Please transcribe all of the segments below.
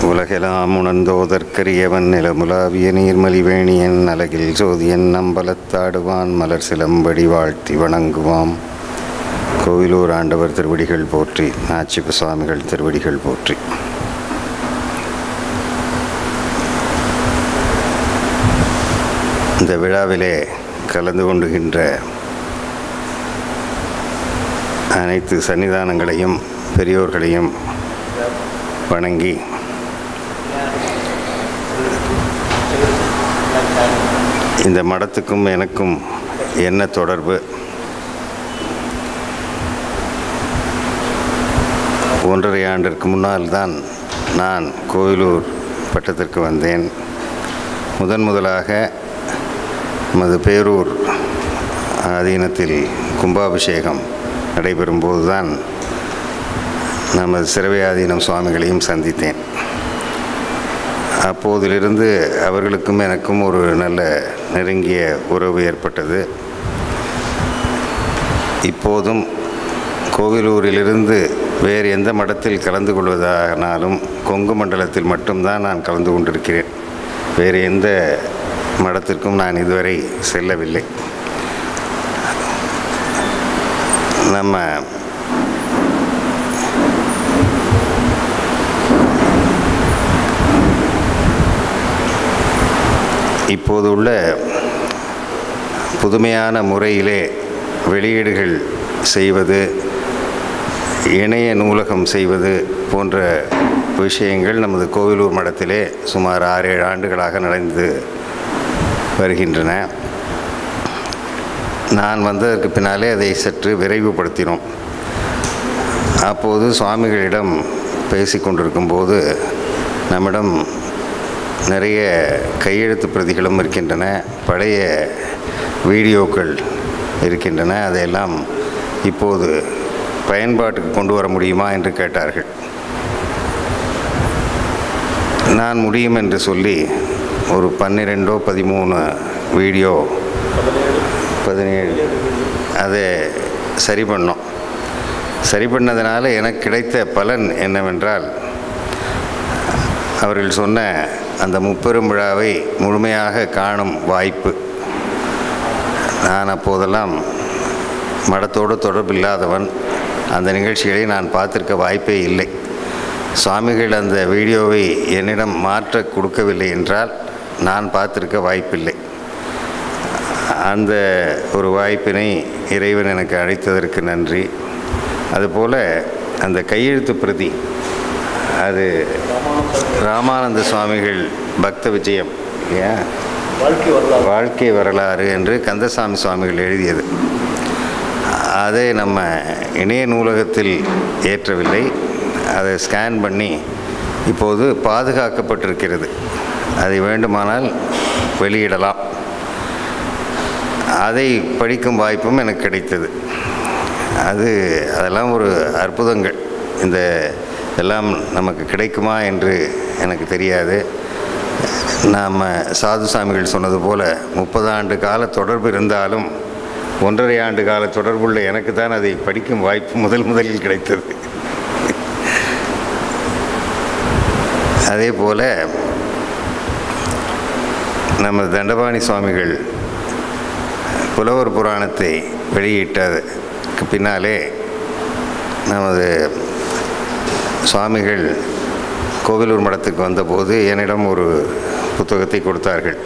உலகெலாம் உணர்ந்தோதற்கரியவன் நிலமுலாவிய நீர்மலிவேணியன் அலகில் ஜோதியன் அம்பலத்தாடுவான் மலர் சிலம்படி வாழ்த்தி வணங்குவாம். கோவிலூர் ஆண்டவர் திருவடிகள் போற்றி, நாச்சிப்ப சுவாமிகள் திருவடிகள் போற்றி. இந்த விழாவிலே கலந்து கொண்டுகின்ற அனைத்து சன்னிதானங்களையும் பெரியோர்களையும் வணங்கி இந்த மடத்துக்கும் எனக்கும் என்ன தொடர்பு? 1.5 ஆண்டிற்கு முன்னால் தான் நான் கோவிலூர் பட்டத்திற்கு வந்தேன். முதலாக நமது பேரூர் ஆதீனத்தில் கும்பாபிஷேகம் நடைபெறும்போது தான் நமது சிறவை ஆதீனம் சுவாமிகளையும் சந்தித்தேன். அப்போதிலிருந்து அவர்களுக்கும் எனக்கும் ஒரு நல்ல நெருங்கிய உறவு ஏற்பட்டது. இப்போதும் கோவிலூரிலிருந்து வேறு எந்த மடத்தில் கலந்து கொள்வதானாலும் கொங்கு மண்டலத்தில் மட்டும்தான் நான் கலந்து கொண்டிருக்கிறேன். வேறு எந்த மடத்திற்கும் நான் இதுவரை செல்லவில்லை. நம்ம இப்போது உள்ள புதுமையான முறையிலே வெளியீடுகள் செய்வது, இணைய நூலகம் செய்வது போன்ற விஷயங்கள் நமது கோவிலூர் மடத்திலே சுமார் 6-7 ஆண்டுகளாக நடந்து வருகின்றன. நான் வந்ததற்கு பின்னாலே அதை சற்று விரைவுபடுத்தினோம். அப்போது சுவாமிகளிடம் பேசி கொண்டிருக்கும்போது நம்மிடம் நிறைய கையெழுத்து பிரதிகளும் இருக்கின்றன, பழைய வீடியோக்கள் இருக்கின்றன. அதையெல்லாம் இப்போது பயன்பாட்டுக்கு கொண்டு வர முடியுமா என்று கேட்டார்கள். நான் முடியும் என்று சொல்லி ஒரு 12-13 வீடியோ 17 அதை சரி பண்ணோம். சரி பண்ணதுனால எனக்கு கிடைத்த பலன் என்னவென்றால், அவர்கள் சொன்ன அந்த முப்பெரும் விழாவை முழுமையாக காணும் வாய்ப்பு. நான் அப்போதெல்லாம் மடத்தோடு தொடர்பில்லாதவன். அந்த நிகழ்ச்சிகளை நான் பார்த்திருக்க வாய்ப்பே இல்லை. சுவாமிகள் அந்த வீடியோவை என்னிடம் மாற்ற கொடுக்கவில்லை என்றால் நான் பார்த்திருக்க வாய்ப்பில்லை. அந்த ஒரு வாய்ப்பினை இறைவன் எனக்கு அளித்ததற்கு நன்றி. அதுபோல் அந்த கையெழுத்து பிரதி, அது ராமானந்த சுவாமிகள் பக்த விஜயம் இல்லையா, வாழ்க்கை வரலாறு என்று கந்தசாமி சுவாமிகள் எழுதியது. அதை நம்ம இணைய நூலகத்தில் ஏற்றவில்லை. அதை ஸ்கேன் பண்ணி இப்போது பாதுகாக்கப்பட்டிருக்கிறது. அதை வேண்டுமானால் வெளியிடலாம். அதை படிக்கும் வாய்ப்பும் எனக்கு கிடைத்தது. அதெல்லாம் ஒரு அற்புதங்கள். இந்த எல்லாம் நமக்கு கிடைக்குமா என்று எனக்கு தெரியாது. நாம் சாது சாமிகள் சொன்னது போல் 30 ஆண்டு கால தொடர்பு இருந்தாலும் 1.5 ஆண்டு கால தொடர்புள்ள எனக்கு தான் அதை படிக்கும் வாய்ப்பு முதலில் கிடைத்தது. அதே போல் நம்ம தண்டபாணி சுவாமிகள் புலவர் புராணத்தை வெளியிட்டதுக்கு பின்னாலே நமது சுவாமிகள் கோவிலூர் மடத்துக்கு வந்தபோது என்னிடம் ஒரு புத்தகத்தை கொடுத்தார்கள்.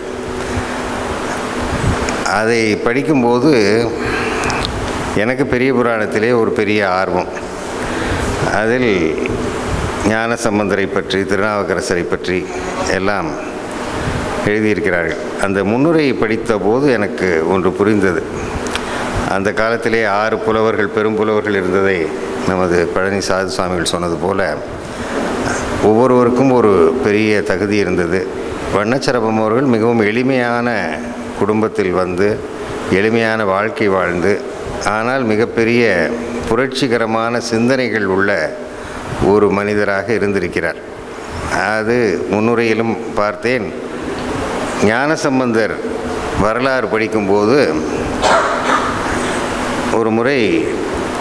அதை படிக்கும்போது எனக்கு பெரிய புராணத்திலே ஒரு பெரிய ஆர்வம். அதில் ஞான சம்பந்தரை பற்றி, திருநாவுக்கரசரை பற்றி எல்லாம் எழுதியிருக்கிறார்கள். அந்த முன்னுரையை படித்த போது எனக்கு ஒன்று புரிந்தது. அந்த காலத்திலே 6 புலவர்கள், பெரும் புலவர்கள் இருந்ததை நமது பழனி சாது சுவாமிகள் சொன்னது போல ஒவ்வொருவருக்கும் ஒரு பெரிய தகுதி இருந்தது. வண்ணச்சரபம் அவர்கள் மிகவும் எளிமையான குடும்பத்தில் வந்து எளிமையான வாழ்க்கை வாழ்ந்து, ஆனால் மிகப்பெரிய புரட்சிகரமான சிந்தனைகள் உள்ள ஒரு மனிதராக இருந்திருக்கிறார். அது முன்னுரையிலும் பார்த்தேன். ஞானசம்பந்தர் வரலாறு படிக்கும்போது ஒரு முறை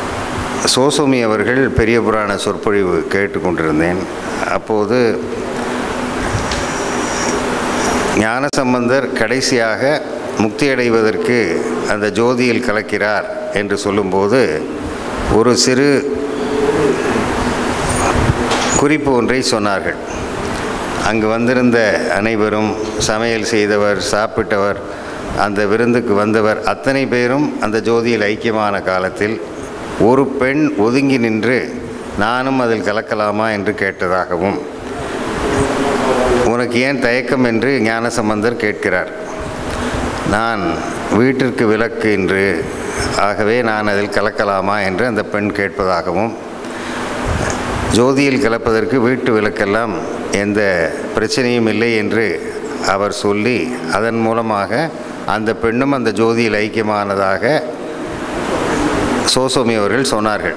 சோசோமி அவர்கள் பெரிய புராண சொற்பொழிவு கேட்டுக்கொண்டிருந்தேன். அப்போது ஞானசம்பந்தர் கடைசியாக முக்தி அடைவதற்கு அந்த ஜோதியில் கலக்கிறார் என்று சொல்லும்போது ஒரு சிறு குறிப்பு ஒன்றை சொன்னார்கள். அங்கு வந்திருந்த அனைவரும், சமையல் செய்தவர், சாப்பிட்டவர், அந்த விருந்துக்கு வந்தவர் அத்தனை பேரும் அந்த ஜோதியில் ஐக்கியமான காலத்தில் ஒரு பெண் ஒதுங்கி நின்று நானும் அதில் கலக்கலாமா என்று கேட்டதாகவும், உனக்கு ஏன் தயக்கம் என்று ஞானசம்பந்தர் கேட்கிறார். நான் வீட்டிற்கு விளக்கு என்று, ஆகவே நான் அதில் கலக்கலாமா என்று அந்த பெண் கேட்பதாகவும், ஜோதியில் கலப்பதற்கு வீட்டு விளக்கெல்லாம் எந்த பிரச்சனையும் இல்லை என்று அவர் சொல்லி, அதன் மூலமாக அந்த பெண்ணும் அந்த ஜோதியில் ஐக்கியமானதாக சோசோமி அவர்கள் சொன்னார்கள்.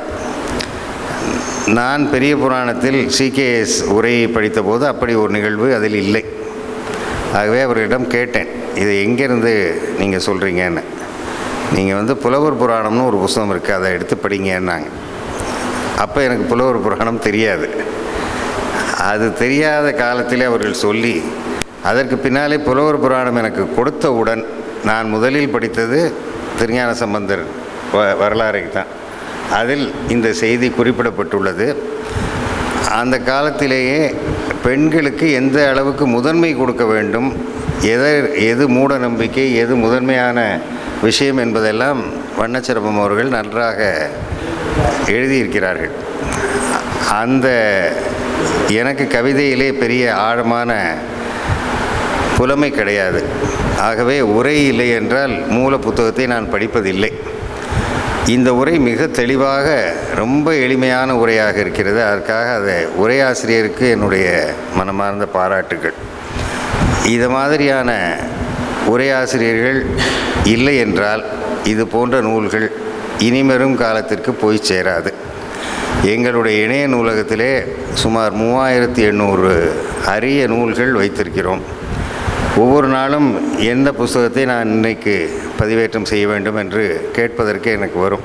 நான் பெரிய புராணத்தில் CKS உரையை படித்தபோது அப்படி ஒரு நிகழ்வு அதில் இல்லை. ஆகவே அவர்களிடம் கேட்டேன், இதை எங்கேருந்து நீங்கள் சொல்கிறீங்கன்னு. நீங்கள் புலவர் புராணம்னு ஒரு புத்தகம் இருக்குது, அதை எடுத்து படிங்கன்னாங்க. அப்போ எனக்கு புலவர் புராணம் தெரியாது. அது தெரியாத காலத்திலே அவர்கள் சொல்லி, அதற்கு பின்னாலே புலவர் புராணம் எனக்கு கொடுத்தவுடன் நான் முதலில் படித்தது திருஞான சம்பந்தர் வரலாறை தான். அதில் இந்த செய்தி குறிப்பிடப்பட்டுள்ளது. அந்த காலத்திலேயே பெண்களுக்கு எந்த அளவுக்கு முதன்மை கொடுக்க வேண்டும், எது மூட நம்பிக்கை, எது முதன்மையான விஷயம் என்பதெல்லாம் வண்ணச்சிரபம் அவர்கள் நன்றாக எழுதியிருக்கிறார்கள். அந்த எனக்கு கவிதையிலே பெரிய ஆழமான புலமை கிடையாது. ஆகவே உரை இல்லை என்றால் மூல புத்தகத்தை நான் படிப்பதில்லை. இந்த உரை மிக தெளிவாக ரொம்ப எளிமையான உரையாக இருக்கிறது. அதற்காக அதை உரையாசிரியருக்கு என்னுடைய மனமார்ந்த பாராட்டுகள். இது மாதிரியான உரையாசிரியர்கள் இல்லை என்றால் இது போன்ற நூல்கள் இனிமேலும் காலத்திற்கு போய் சேராது. எங்களுடைய இணைய நூலகத்திலே சுமார் 3800 அரிய நூல்கள் வைத்திருக்கிறோம். ஒவ்வொரு நாளும் எந்த புத்தகத்தை நான் இன்றைக்கு பதிவேற்றம் செய்ய வேண்டும் என்று கேட்பதற்கு எனக்கு வரும்.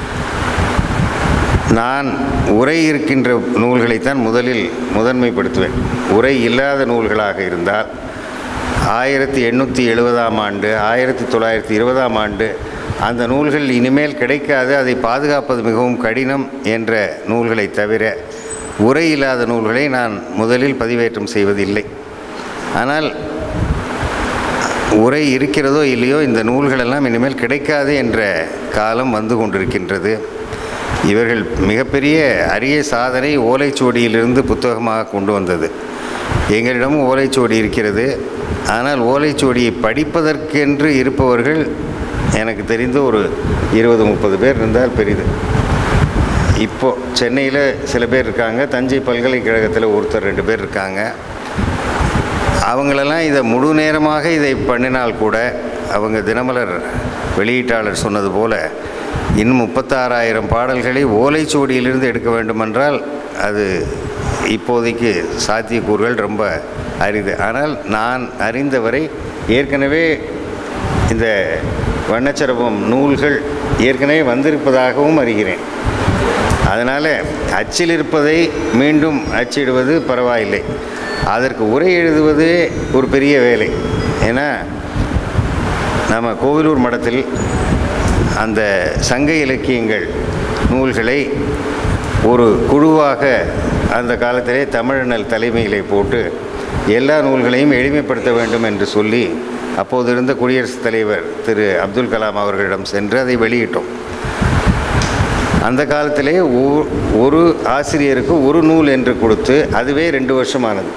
நான் உரை இருக்கின்ற நூல்களைத்தான் முதலில் முதன்மைப்படுத்துவேன். உரை இல்லாத நூல்களாக இருந்தால் 1870ஆம் ஆண்டு 1920ஆம் ஆண்டு அந்த நூல்கள் இனிமேல் கிடைக்காது, அதை பாதுகாப்பது மிகவும் கடினம் என்ற நூல்களை தவிர உரை இல்லாத நூல்களை நான் முதலில் பதிவேற்றம் செய்வதில்லை. ஆனால் உரை இருக்கிறதோ இல்லையோ இந்த நூல்களெல்லாம் இனிமேல் கிடைக்காது என்ற காலம் வந்து கொண்டிருக்கின்றது. இவர்கள் மிகப்பெரிய அரிய சாதனை ஓலைச்சுவடியிலிருந்து புத்தகமாக கொண்டு வந்தது. எங்களிடமும் ஓலைச்சுவடி இருக்கிறது. ஆனால் ஓலைச்சுவடியை படிப்பதற்கென்று இருப்பவர்கள் எனக்கு தெரிந்து ஒரு 20-30 பேர் இருந்தால் பெரிது. இப்போது சென்னையில் சில பேர் இருக்காங்க, தஞ்சை பல்கலைக்கழகத்தில் ஒருத்தர் 2 பேர் இருக்காங்க. அவங்களெல்லாம் இதை முழு நேரமாக இதை பண்ணினால் கூட அவங்க தினமலர் வெளியீட்டாளர் சொன்னது போல் இன்னும் 36,000 பாடல்களை ஓலைச்சுவடியிலிருந்து எடுக்க வேண்டுமென்றால் அது இப்போதைக்கு சாத்தியக்கூறுகள் ரொம்ப அரிது. ஆனால் நான் அறிந்தவரை ஏற்கனவே இந்த வண்ணச்சிரபம் நூல்கள் ஏற்கனவே வந்திருப்பதாகவும் அறிகிறேன். அதனால் அச்சில் இருப்பதை மீண்டும் அச்சிடுவது பரவாயில்லை, அதற்கு உரை எழுதுவது ஒரு பெரிய வேலை. ஏன்னா நம்ம கோவிலூர் மடத்தில் அந்த சங்க இலக்கியங்கள் நூல்களை ஒரு குழுவாக அந்த காலத்திலே தமிழனல் தலைமையிலே போட்டு எல்லா நூல்களையும் எளிமைப்படுத்த வேண்டும் என்று சொல்லி அப்போது இருந்த குடியரசுத் தலைவர் திரு அப்துல் கலாம் அவர்களிடம் சென்று அதை வெளியிட்டோம். அந்த காலத்திலே ஒரு ஆசிரியருக்கு ஒரு நூல் என்று கொடுத்து அதுவே 2 வருஷமானது.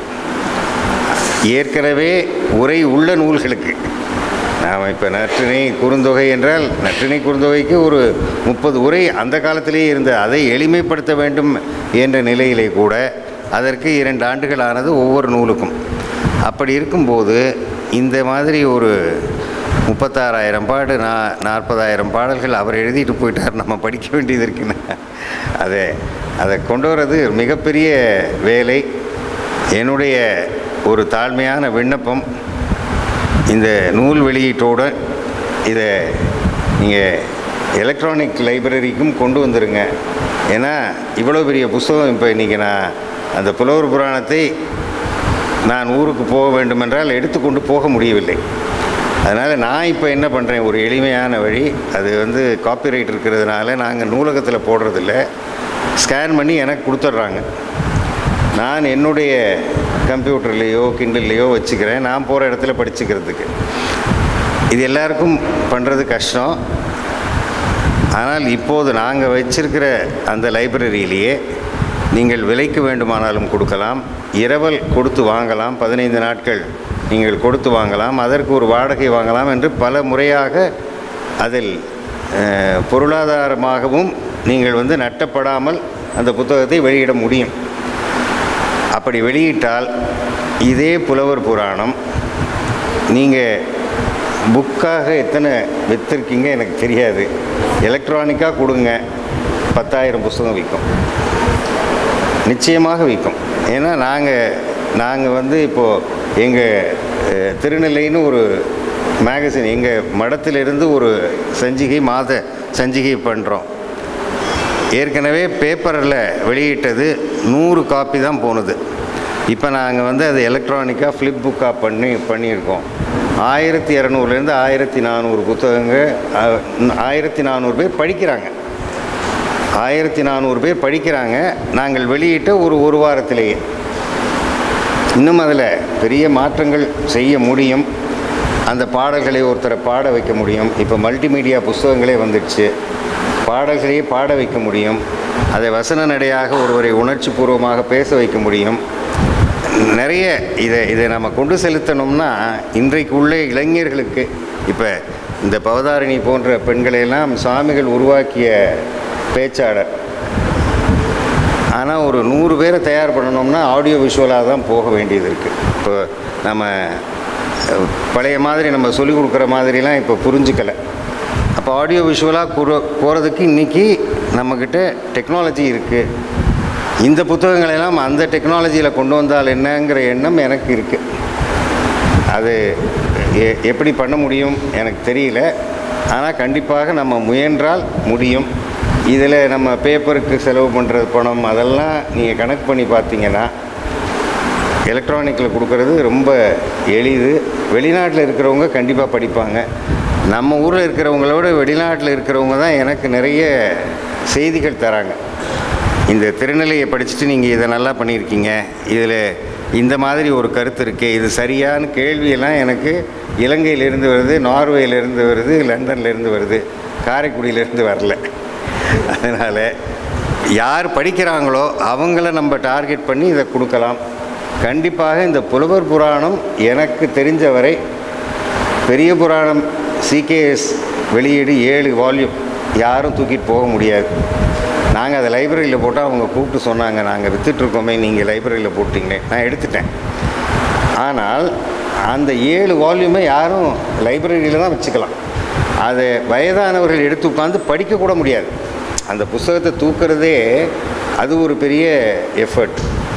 ஏற்கனவே உரை உள்ள நூல்களுக்கு நாம் இப்போ நற்றிணை குறுந்தொகை என்றால் நற்றிணை குறுந்தொகைக்கு ஒரு 30 உரை அந்த காலத்திலே இருந்த, அதை எளிமைப்படுத்த வேண்டும் என்ற நிலையிலே கூட அதற்கு 2 ஆண்டுகள் ஆனது ஒவ்வொரு நூலுக்கும். அப்படி இருக்கும்போது இந்த மாதிரி ஒரு 36,000 பாட்டு 40,000 பாடல்கள் அவர் எழுதிட்டு போயிட்டார், நம்ம படிக்க வேண்டியது இருக்குன்னு அதை கொண்டு வர்றது மிகப்பெரிய வேலை. என்னுடைய ஒரு தாழ்மையான விண்ணப்பம், இந்த நூல் வெளியீட்டோடு இதை நீங்கள் எலக்ட்ரானிக் லைப்ரரிக்கும் கொண்டு வந்துடுங்க. ஏன்னா இவ்வளோ பெரிய புத்தகம் இப்போ இன்றைக்கி நான் அந்த புலவர் புராணத்தை நான் ஊருக்கு போக வேண்டுமென்றால் எடுத்துக்கொண்டு போக முடியவில்லை. அதனால் நான் இப்போ என்ன பண்ணுறேன், ஒரு எளிமையான வழி, அது காப்பிரைட் இருக்கிறதுனால நாங்கள் நூலகத்தில் போடுறதில்ல, ஸ்கேன் பண்ணி எனக்கு கொடுத்துட்றாங்க. நான் என்னுடைய கம்ப்யூட்டர்லேயோ கிண்டல்லையோ வச்சுக்கிறேன், நான் போகிற இடத்துல படிச்சுக்கிறதுக்கு. இது எல்லாருக்கும் பண்ணுறது கஷ்டம். ஆனால் இப்போது நாங்கள் வச்சிருக்கிற அந்த லைப்ரரியிலேயே நீங்கள் விலைக்கு வேண்டுமானாலும் கொடுக்கலாம், இரவல் கொடுத்து வாங்கலாம், 15 நாட்கள் நீங்கள் கொடுத்து வாங்கலாம், அதற்கு ஒரு வாடகை வாங்கலாம் என்று பல முறையாக அதில் பொருளாதாரமாகவும் நீங்கள் நட்டப்படாமல் அந்த புத்தகத்தை வெளியிட முடியும். அப்படி வெளியிட்டால் இதே புலவர் புராணம் நீங்கள் புக்காக எத்தனை விற்றுருக்கீங்க எனக்கு தெரியாது, எலக்ட்ரானிக்காக கொடுங்க, 10,000 புத்தகம் விற்கும், நிச்சயமாக விற்கும். ஏன்னா நாங்கள் இப்போது எங்கள் திருநெல்லைன்னு ஒரு மேகசின், எங்கள் மடத்திலிருந்து ஒரு சஞ்சிகை, மாத சஞ்சிகை பண்ணுறோம். ஏற்கனவே பேப்பரில் வெளியிட்டது 100 காப்பி தான் போனது. இப்போ நாங்கள் அது எலக்ட்ரானிக்காக ஃப்ளிப் புக்காக பண்ணியிருக்கோம். 1200லேருந்து 1400 புத்தகங்கள், 1400 பேர் படிக்கிறாங்க. 1400 பேர் படிக்கிறாங்க. நாங்கள் வெளியிட்ட ஒரு வாரத்திலேயே. இன்னும் அதில் பெரிய மாற்றங்கள் செய்ய முடியும். அந்த பாடல்களை ஒருத்தரை பாட வைக்க முடியும். இப்போ மல்டிமீடியா புஸ்தகங்களே வந்துடுச்சு, பாடல்களையே பாட வைக்க முடியும். அதை வசன நடையாக ஒருவரை உணர்ச்சி பூர்வமாக பேச வைக்க முடியும். நிறைய இதை நம்ம கொண்டு செலுத்தணும்னா இன்றைக்கு உள்ள இளைஞர்களுக்கு, இப்போ இந்த பவதாரிணி போன்ற பெண்களையெல்லாம் சுவாமிகள் உருவாக்கிய பேச்சாளர். ஆனால் ஒரு 100 பேரை தயார் பண்ணணும்னா ஆடியோ விஷுவலாக தான் போக வேண்டியது இருக்குது. இப்போ நம்ம பழைய மாதிரி நம்ம சொல்லிக் கொடுக்குற மாதிரிலாம் இப்போ புரிஞ்சுக்கலை. அப்போ ஆடியோ விஷுவலாக போகிறதுக்கு இன்றைக்கி நம்மக்கிட்ட டெக்னாலஜி இருக்குது. இந்த புத்தகங்களெல்லாம் அந்த டெக்னாலஜியில் கொண்டு வந்தால் என்னங்கிற எண்ணம் எனக்கு இருக்குது. அது எப்படி பண்ண முடியும் எனக்கு தெரியல. ஆனால் கண்டிப்பாக நம்ம முயன்றால் முடியும். இதில் நம்ம பேப்பருக்கு செலவு பண்ணுறது பணம் அதெல்லாம் நீங்கள் கணக்கு பண்ணி பார்த்தீங்கன்னா எலக்ட்ரானிக்கில் கொடுக்கறது ரொம்ப எளிது. வெளிநாட்டில் இருக்கிறவங்க கண்டிப்பாக படிப்பாங்க. நம்ம ஊரில் இருக்கிறவங்களோட வெளிநாட்டில் இருக்கிறவங்க தான் எனக்கு நிறைய செய்திகள் தராங்க. இந்த திருநிலையை படிச்சுட்டு நீங்கள் இதை நல்லா பண்ணியிருக்கீங்க, இதில் இந்த மாதிரி ஒரு கருத்து இருக்கே, இது சரியான கேள்வியெல்லாம் எனக்கு இலங்கையிலேருந்து வருது, நார்வேயிலேருந்து வருது, லண்டன்லேருந்து வருது, காரைக்குடியிலேருந்து வரல. அதனால் யார் படிக்கிறாங்களோ அவங்கள நம்ம டார்கெட் பண்ணி இதை கொடுக்கலாம். கண்டிப்பாக இந்த புலவர் புராணம் எனக்கு தெரிஞ்சவரை பெரிய புராணம் சிகேஎஸ் வெளியீடு 7 வால்யூம் யாரும் தூக்கிட்டு போக முடியாது. நாங்கள் அதை லைப்ரரியில் போட்டால் அவங்க கூப்பிட்டு சொன்னாங்க, நாங்கள் விற்றுட்ருக்கோமே, நீங்கள் லைப்ரரியில் போட்டிங்களே. நான் எடுத்துட்டேன். ஆனால் அந்த 7 வால்யூமை யாரும் லைப்ரரியில் தான் வச்சுக்கலாம். அதை வயதானவர்கள் எடுத்து உட்காந்து படிக்கக்கூட முடியாது. அந்த புத்தகத்தை தூக்கிறதே அது ஒரு பெரிய எஃபர்ட்.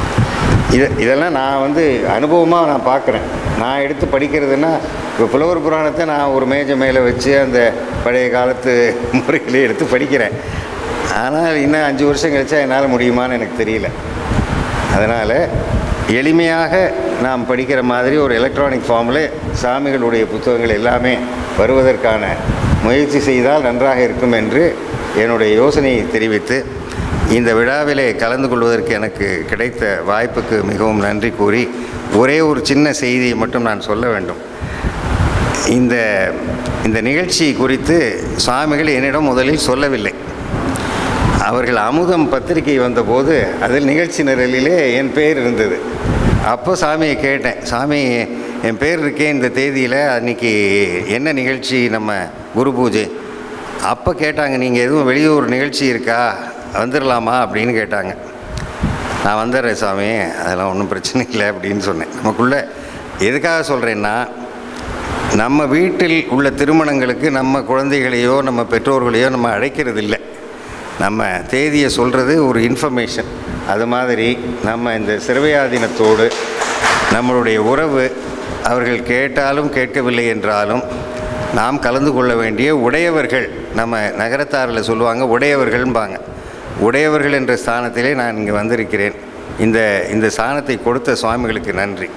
இதெல்லாம் நான் அனுபவமாக நான் பார்க்குறேன். நான் எடுத்து படிக்கிறதுன்னா இப்போ புலவர் புராணத்தை நான் ஒரு மேஜை மேலே வச்சு அந்த பழைய காலத்து முறைகளே எடுத்து படிக்கிறேன். ஆனால் இன்னும் 5 வருஷம் கழிச்சா என்னால் முடியுமான்னு எனக்கு தெரியல. அதனால் எளிமையாக நாம் படிக்கிற மாதிரி ஒரு எலக்ட்ரானிக் ஃபார்மில் சாமிகளுடைய புத்தகங்கள் எல்லாமே வருவதற்கான முயற்சி செய்தால் நன்றாக இருக்கும் என்று என்னுடைய யோசனையை தெரிவித்து இந்த விழாவிலே கலந்து கொள்வதற்கு எனக்கு கிடைத்த வாய்ப்புக்கு மிகவும் நன்றி கூறி ஒரே ஒரு சின்ன செய்தியை மட்டும் நான் சொல்ல வேண்டும். இந்த நிகழ்ச்சி குறித்து சுவாமிகள் என்னிடம் முதலில் சொல்லவில்லை. அவர்கள் அமுதம் பத்திரிகை வந்தபோது அதில் நிகழ்ச்சி நிரலிலே என் பேர் இருந்தது. அப்போ சாமியை கேட்டேன், சாமி என் பேர் இருக்கே இந்த தேதியில், அன்றைக்கி என்ன நிகழ்ச்சி, நம்ம குரு பூஜை. அப்போ கேட்டாங்க, நீங்கள் எதுவும் வெளியூர் நிகழ்ச்சி இருக்கா, வந்துடலாமா அப்படின்னு கேட்டாங்க. நான் வந்துடுறேன் சாமி, அதெல்லாம் ஒன்றும் பிரச்சனை இல்லை அப்படின்னு சொன்னேன். நமக்குள்ளே எதுக்காக சொல்கிறேன்னா, நம்ம வீட்டில் உள்ள திருமணங்களுக்கு நம்ம குழந்தைகளையோ நம்ம பெற்றோர்களையோ நம்ம அழைக்கிறது இல்லை. நம்ம தேதியை சொல்கிறது ஒரு இன்ஃபர்மேஷன். அது மாதிரி நம்ம இந்த சிறுவையாதீனத்தோடு நம்மளுடைய உறவு, அவர்கள் கேட்டாலும் கேட்கவில்லை என்றாலும் நாம் கலந்து கொள்ள வேண்டிய உடையவர்கள். நம்ம நகரத்தாரில் சொல்லுவாங்க உடையவர்கள்பாங்க. உடையவர்கள் என்ற ஸ்தானத்திலே நான் இங்கே வந்திருக்கிறேன். இந்த ஸ்தானத்தை கொடுத்த சுவாமிகளுக்கு நன்றி.